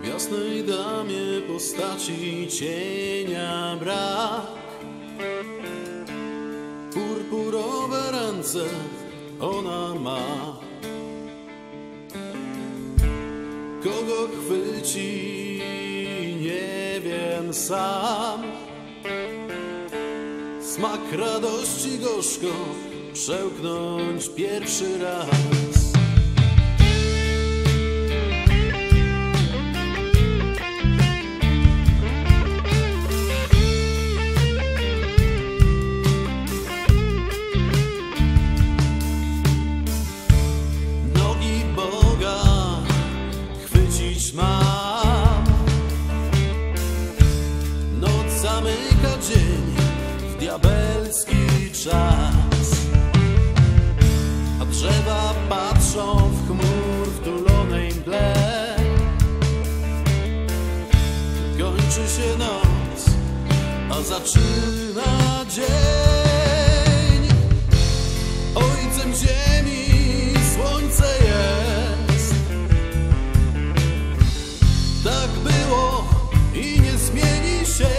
W jasnej damie postaci cienia brak. Purpurowe ręce ona ma. Kogo chwyci, nie wiem sam. Smak radości gorzko przełknąć pierwszy raz. Nogi Boga chwycić mam. Noc zamyka dzień w diabelski czas, a drzewa patrzą w chmur wtulonej mgle. Kończy się noc, a zaczyna dzień. Ojcem ziemi słońce jest. Tak było i nie zmieni się.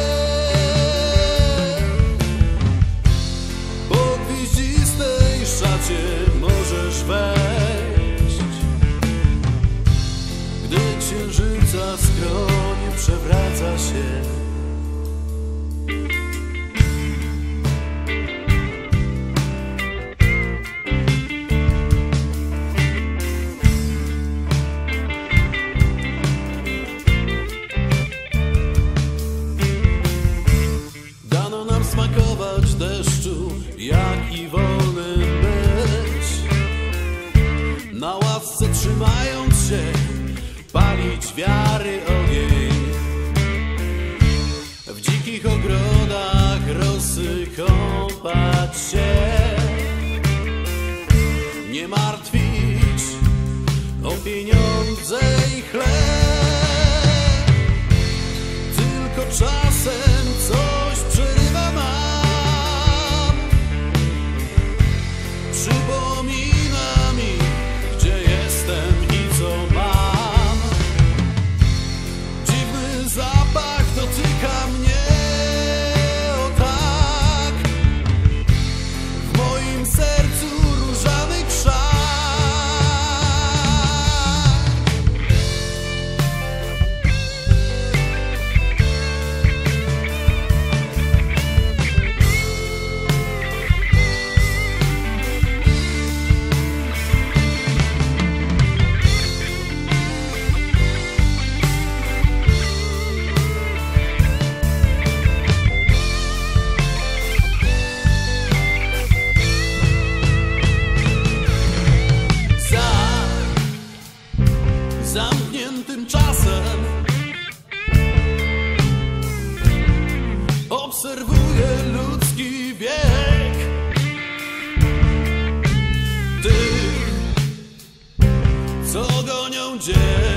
Po gwieździstej szacie możesz wejść, gdy księżyca skroń przewraca się. Dano nam smakować deszczu, jak i wolnym być. Na ławce trzymając się, palić wiary ogień. W dzikich ogrodach rosy kąpać się. Nie martwić o pieniądze i chleb. Tylko czasem coś przerywa nam. Przypomina mi, gdzie jestem i co mam. Dziwny zapach dotyka mnie o tak. W moim sercu różawy krzak. Zamkniętym czasem obserwuję ludzki wiek. Tych, co gonią dzień.